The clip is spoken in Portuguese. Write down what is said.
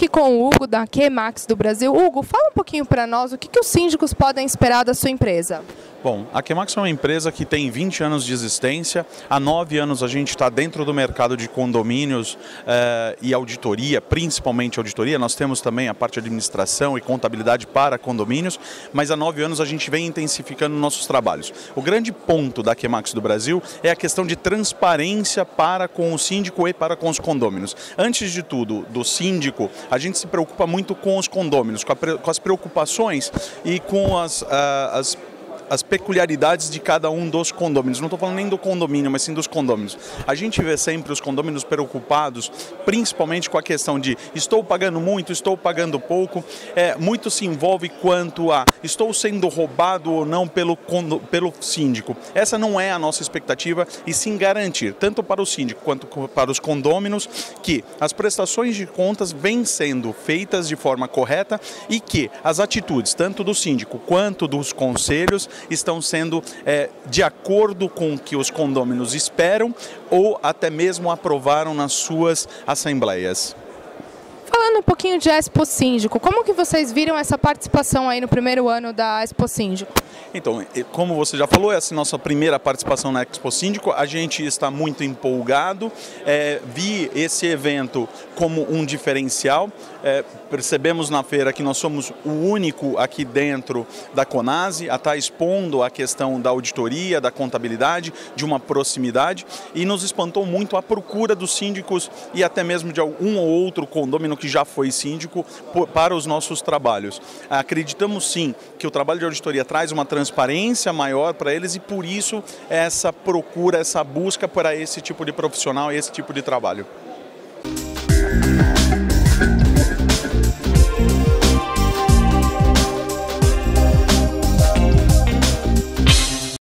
com o Hugo da QMax do Brasil. Hugo, fala um pouquinho para nós o que os síndicos podem esperar da sua empresa. Bom, a QMax é uma empresa que tem 20 anos de existência. Há 9 anos a gente está dentro do mercado de condomínios e auditoria, principalmente auditoria. Nós temos também a parte de administração e contabilidade para condomínios, mas há 9 anos a gente vem intensificando nossos trabalhos. O grande ponto da QMax do Brasil é a questão de transparência para com o síndico e para com os condôminos. Antes de tudo, do síndico, a gente se preocupa muito com os condôminos, com as preocupações e com as peculiaridades de cada um dos condôminos. Não estou falando nem do condomínio, mas sim dos condôminos. A gente vê sempre os condôminos preocupados, principalmente com a questão de estou pagando muito, estou pagando pouco. Muito se envolve quanto a estou sendo roubado ou não pelo síndico. Essa não é a nossa expectativa, e sim garantir, tanto para o síndico quanto para os condôminos, que as prestações de contas vêm sendo feitas de forma correta e que as atitudes, tanto do síndico quanto dos conselhos, estão sendo de acordo com o que os condôminos esperam ou até mesmo aprovaram nas suas assembleias. Falando um pouquinho de Expo Síndico, como que vocês viram essa participação aí no primeiro ano da Expo Síndico? Então, como você já falou, essa é a nossa primeira participação na Expo Síndico. A gente está muito empolgado, vi esse evento como um diferencial. Percebemos na feira que nós somos o único aqui dentro da Conase a estar expondo a questão da auditoria, da contabilidade, de uma proximidade, e nos espantou muito a procura dos síndicos e até mesmo de um ou outro condômino que já foi síndico para os nossos trabalhos. Acreditamos sim que o trabalho de auditoria traz uma transparência maior para eles, e por isso essa procura, essa busca para esse tipo de profissional e esse tipo de trabalho.